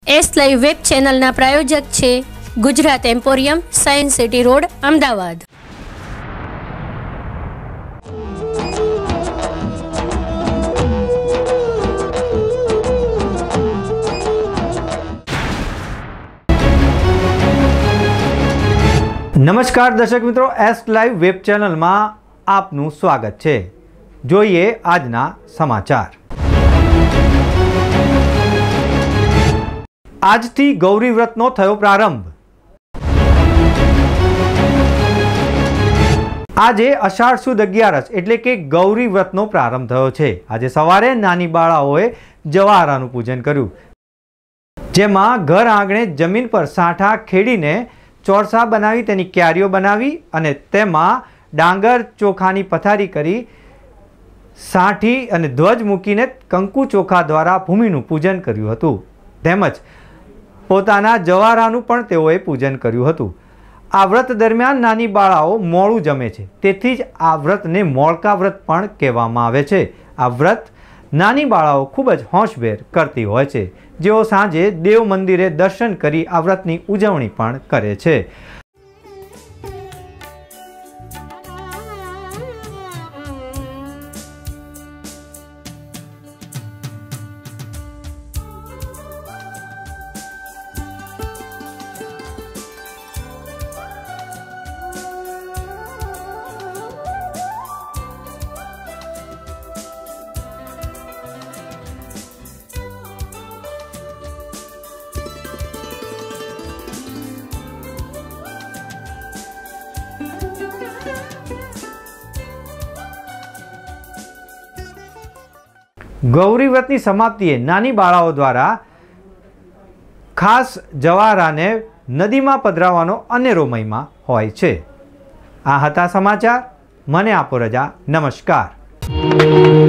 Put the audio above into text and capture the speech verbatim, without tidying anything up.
S live web ચેનલના પ્રાયોજક છે Gujarat emporium, science city road, Ahmedabad. નમસ્કાર દર્શક મિત્રો, એસ લાઈવ વેબ ચેનલમાં આપનું સ્વાગત છે। જોઈએ આજના સમાચાર। આજથી ગૌરી વ્રતનો થયો પ્રારંભ। આજે અષાઢ સુદ અગિયારસ એટલે કે ગૌરી વ્રતનો પ્રારંભ થયો છે। આજે સવારે નાની બાળાઓએ જવારાનું પૂજન કર્યું, જેમાં ઘર આંગણે જમીન પર સાંઠા ખેડીને ચોરસા બનાવી તેની ક્યારીઓ બનાવી અને તેમાં ડાંગર ચોખાની પથારી કરી સાંઠી અને ધ્વજ મૂકીને કંકુ ચોખા દ્વારા ભૂમિનું પૂજન કર્યું હતું। તેમજ પોતાના જવારાનું પણ તેઓએ પૂજન કર્યું હતું। આ વ્રત દરમિયાન નાની બાળાઓ મોડું જમે છે, તેથી જ આ વ્રતને મોળકા વ્રત પણ કહેવામાં આવે છે। આ વ્રત નાની બાળાઓ ખૂબ જ હોંશભેર કરતી હોય છે, જેઓ સાંજે દેવ મંદિરે દર્શન કરી આ વ્રતની ઉજવણી પણ કરે છે। ગૌરી વ્રતની સમાપ્તિએ નાની બાળાઓ દ્વારા ખાસ જવારાને નદીમાં પધરાવવાનો અનેરો મહિમા હોય છે। આ હતા સમાચાર। મને આપો રજા। નમસ્કાર।